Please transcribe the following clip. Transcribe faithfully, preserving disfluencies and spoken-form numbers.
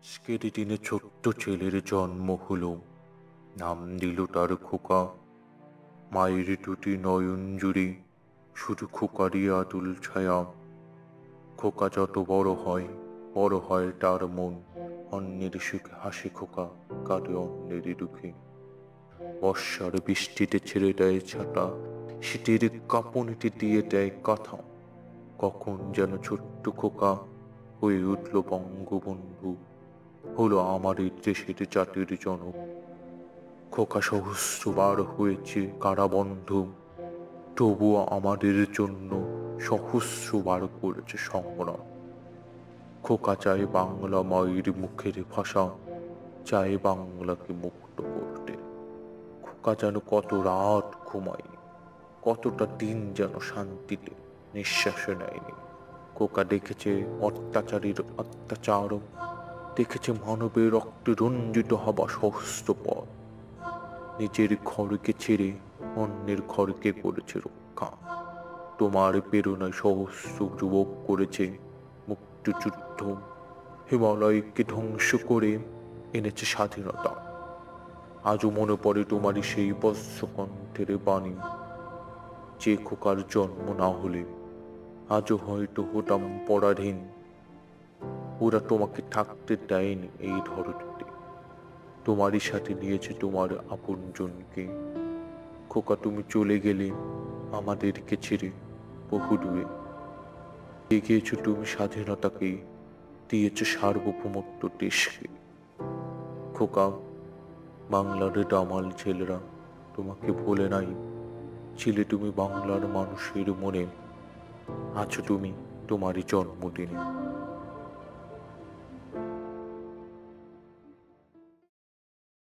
আজকের দিনে ছোট্ট ছেলের জন্ম হলো, নাম দিল তার খোকা। মায়ের দুটি নয়ন জুড়ে শুধু খোকারই আতুল ছায়া। খোকা যত বড় হয়, বড় হয় তার মন। অন্যের সুখে হাসে খোকা, কাটে অন্যের দুঃখে। বর্ষার বৃষ্টিতে ছেড়ে দেয় ছাতা, শীতের কাঁপুনিতে দিয়ে দেয় কাঁথা। কখন যেন ছোট্ট খোকা হয়ে উঠল বঙ্গবন্ধু, হলো আমাদের দেশের জাতির জনক। খোকা সহস্রবার হয়েছে কারাবন্ধু, তবুও আমাদের জন্য সহস্রবার করেছে সংগ্রাম। খোকা চায় বাংলা মায়ের মুখের ভাষা, চায় বাংলাকে মুক্ত করতে। খোকা যেন কত রাত ঘুমায়নি, কতটা দিন যেন শান্তিতে নিঃশ্বাসে নেয়নি। খোকা দেখেছে অত্যাচারীর অত্যাচার, দেখেছে মানবের রক্তে রঞ্জিত হবা সহস্র পথ। নিজের ঘরকে ছেড়ে অন্যের ঘরকে করেছে রক্ষা। তোমার প্রেরণায় সহস্র যুবক করেছে মুক্তিযুদ্ধ। হিমালয়কে ধ্বংস করে এনেছে স্বাধীনতা। আজও মনে পড়ে তোমারই সেই বজ্রকণ্ঠের বাণী, যে খোকার জন্ম না হলে আজও হয়তো হতাম পরাধীন। ওরা তোমাকে থাকতে দেয়নি এই ধরনীতে, তোমারই সাথে নিয়েছে তোমার আপনজনকে। খোকা তুমি চলে গেলে আমাদেরকে ছেড়ে বহু দূরে, এগিয়েছ তুমি স্বাধীনতাকে, দিয়েছ সার্বভৌমত্ব দেশকে। খোকা, বাংলার দামাল ছেলেরা তোমাকে ভোলে নাই। ছিলে তুমি বাংলার মানুষের মনে, আছো তুমি তোমারই জন্মদিনে।